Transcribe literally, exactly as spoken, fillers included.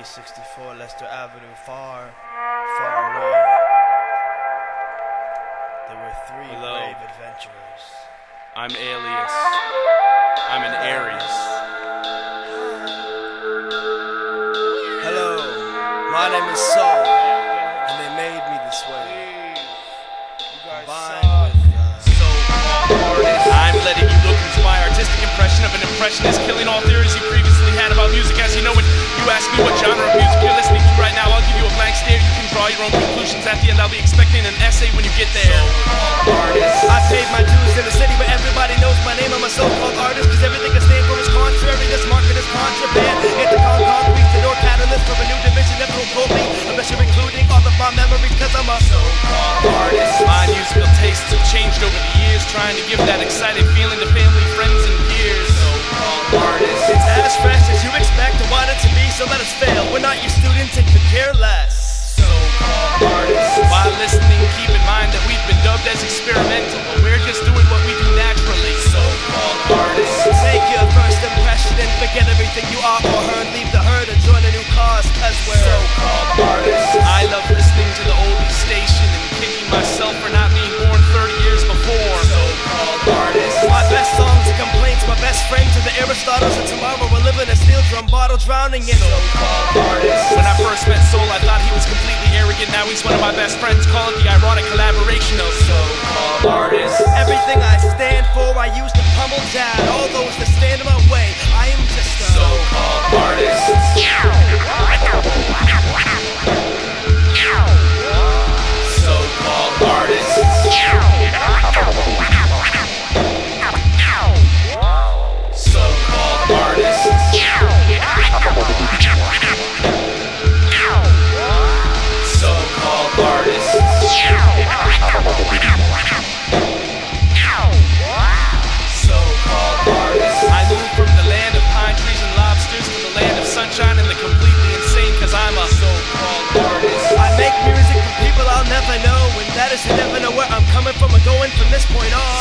three sixty-four Leicester Avenue, far, far away. There were three Hello. brave adventurers. I'm Alias. I'm an Aries. Hello, my name is Soul, and they made me this way. Combined with uh, I'm letting you look into my artistic impression of an impressionist, killing all theories you previously had about music. As you know it, you ask me what genre of music you're listening to right now, I'll give you a blank stare. You can draw your own conclusions. At the end, I'll be expecting an essay when you get there. I paid my dues in a city where everybody knows my name. I'm a so-called artist, cause everything I stand for is contrary. This market is contraband. Anticon concrete, the door catalyst for a new division that will pull me. Unless you're including all of my memories, cause I'm a so-called artist. My musical tastes have changed over the years, trying to give that excited feeling to family, friends, and peers. So-called artist. It's as fresh as you expect to want it to be, so let us fail. We're not your students and could care less. So-called artists. While listening, keep in mind that we've been dubbed as experimental, but we're just doing what we do naturally. So-called artists. Take your first impression and forget everything you are or heard. Leave the herd and join a new cause, cause we're so-called artists. I love listening to the oldies station and kicking myself for not being born thirty years before. So-called artists. My best songs and complaints, my best friends are the Aristotles of tomorrow. We're living a steel drum bottle, drowning in so-called artists. When I first met Soul, I thought he was completely arrogant. Now he's one of my best friends. Call it the ironic collaboration of so-called artists. Everything I stand for, I used to pummel down all those that stand in my way. I am just a so-called artist. So-called artist. So-called artist. So-called artist. So-called artist. I moved from the land of pine trees and lobsters to the land of sunshine and the completely insane, cause I'm a so-called artist. I make music for people I'll never know, and that is to never know where I'm coming from or going from this point on.